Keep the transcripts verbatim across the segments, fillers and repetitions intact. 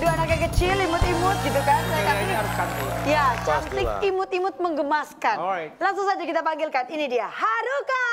Aduh, anaknya kecil, imut-imut gitu kan. Saya Ini kasih. harus cantik. Ya, cantik, Pastilah. imut-imut, menggemaskan. Alright. Langsung saja kita panggilkan. Ini dia, Haruka.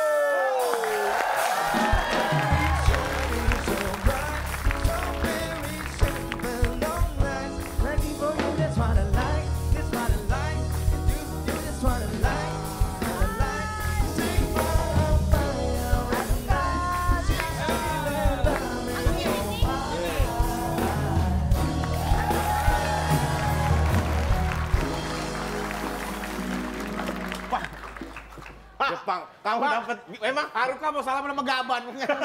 Jepang, kamu dapat memang Haruka mau salaman sama Gaban.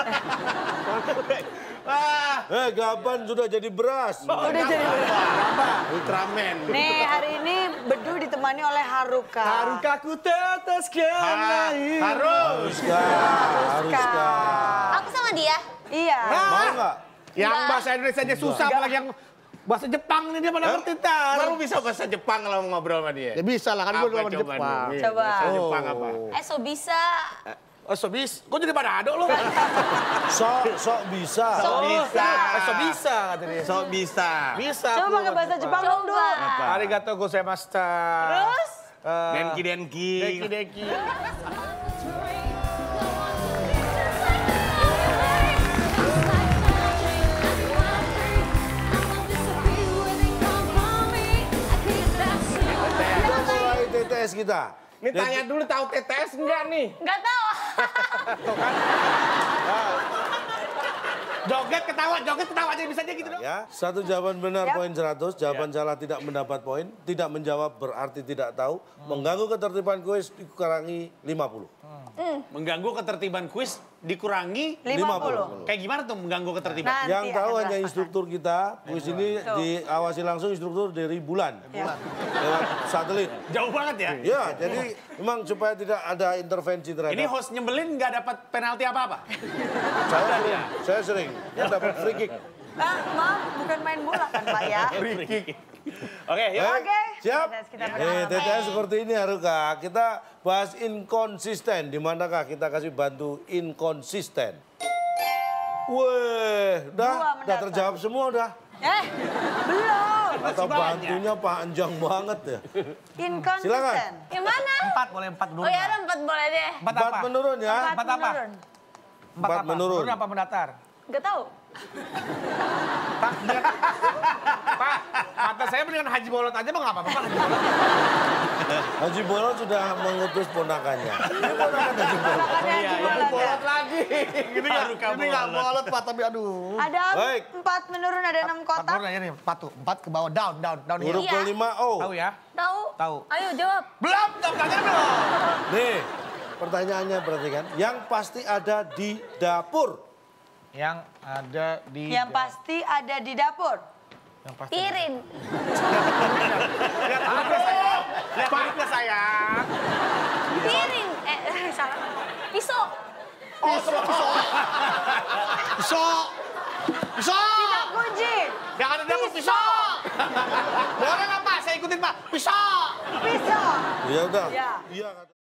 Wah. Eh, Gaban sudah jadi beras. Udah jadi. Ultraman. Nih, hari ini Bedu ditemani oleh Haruka. Haruka ku tetaskan air. Haruska. Haruska. Aku sama dia. Iya. Mau nggak? Yang Enggak. bahasa Indonesia aja susah, apalagi yang bahasa Jepang nih dia mana Hah? ngerti tar. Baru bisa bahasa Jepang kalau mau ngobrol sama dia. Ya bisa lah, kan gue Apa udah di coba Jepang. nih? Coba. Bahasa Jepang apa? Eh, so bisa. Oh, so bis. Kok jadi Manado lo? Sok, sok bisa. So bisa. Eh, so bisa kata dia. Sok bisa. Bisa. Coba aku pakai bahasa Jepang dong, Du. Coba. Arigato gozaimashita. Terus? Eh, Denki denki. Deki deki. Kita mulai T T S kita. Ini tanya dulu tahu T T S enggak nih? Nggak tahu. Joget ketawa, joget ketawa aja bisa aja gitu dong. Ya, satu jawaban benar Yap. poin seratus, jawaban salah tidak mendapat poin, tidak menjawab berarti tidak tahu, mengganggu ketertiban kuis dikurangi lima puluh. Mengganggu ketertiban kuis dikurangi lima puluh. kayak gimana tuh mengganggu ketertiban? Nanti Yang tahu akan hanya rasakan. instruktur kita, kuis ini Betul. diawasi langsung instruktur dari bulan, Ya. lewat satelit. Jauh banget ya. Ya, jadi memang supaya tidak ada intervensi terhadap. Ini host nyebelin nggak dapat penalti apa-apa? saya sering, saya sering, ya dapat free kick. Ah, maaf, bukan main bola kan, Pak ya? Oke, yuk. Eh, Oke. siap. T T S kita Nih, bersama. T T S seperti ini Haruka. Kita bahas inkonsisten. Di manakah kita kasih bantu inkonsisten? Weh, Dua dah, mendaftar. dah terjawab semua dah. Eh, belum. Atau banyak. bantunya panjang banget ya. Inkonsisten. Silakan. Yang mana? Empat boleh empat dulu. Oh ya, ada empat boleh deh. Empat Empat apa? menurun ya. Empat Empat apa? menurun. Empat apa? menurun. Menurun apa mendatar? Nggak tahu. Pak, dengan, Pak, kata saya mendingan Haji Bolot aja mah nggak apa-apa. Pak. Haji Bolot sudah mengutus ponakannya. Ini ponakan Haji Bolot. Makanya iya, Haji Bolot ya. lagi. Ini nggak Haruka ini nggak Bolot. bolot Pak, tapi aduh. Ada Baik. empat menurun, ada enam Empat kotak. menurun aja nih, empat tuh. Empat ke bawah, down, down, down. Huruf Iya. kelima O. Tahu ya? Tahu? Tahu. Ayo jawab. Belum, jawab tanya dong. Nih, pertanyaannya perhatikan. Yang pasti ada di dapur. Yang ada di... Yang pasti ada di dapur. Yang pasti. Piring. Lihat perutnya sayang. Lihat perutnya sayang. Piring. Eh, salah. Pisau. Oh, semua pisau. Pisau. Pisau. Tidak kunci. Yang ada di dapur pisau. Boleh nggak Pak? Saya ikutin Pak. Pisau. Pisau. Ya udah. Ya. Iya.